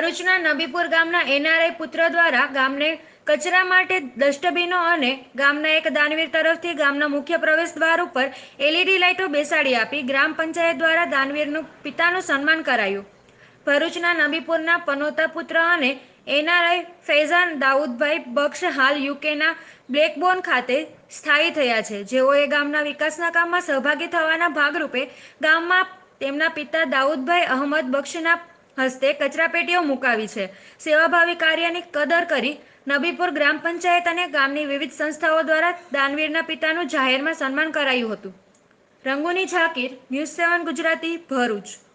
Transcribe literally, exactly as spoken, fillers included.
ભરૂચના નબીપુર ગામના એનઆરઆઈ પુત્ર દ્વારા ગામને કચરા માટે ડસ્ટબિનો અને ગામના એક દાનવીર તરફથી ગામના મુખ્ય પ્રવેશ દ્વાર ઉપર એલઈડી લાઇટો બેસાડી આપી ગ્રામ પંચાયત દ્વારા દાનવીરનું પિતાનું સન્માન કરાયું. ભરૂચના નબીપુરના પનોતા પુત્ર અને એનઆરઆઈ ફૈઝાન દાઉદભાઈ બક્ષ હાલ યુકેના બ્લેકબોર્ન ખાતે સ્થાયી થયા છે, જેઓએ ગામના વિકાસના કામમાં સહભાગી થવાના ભાગરૂપે ગામમાં તેમના પિતા દાઉદભાઈ અહમદ બક્ષના હસ્તે કચરાપેટીઓ મુકાવી છે. સેવાભાવી કાર્યની કદર કરી નબીપુર ગ્રામ પંચાયત અને ગામની વિવિધ સંસ્થાઓ દ્વારા દાનવીરના પિતાનું જાહેરમાં સન્માન કરાયું હતું. રંગોની ઝાકીર, ન્યૂઝ સેવન ગુજરાતી, ભરૂચ.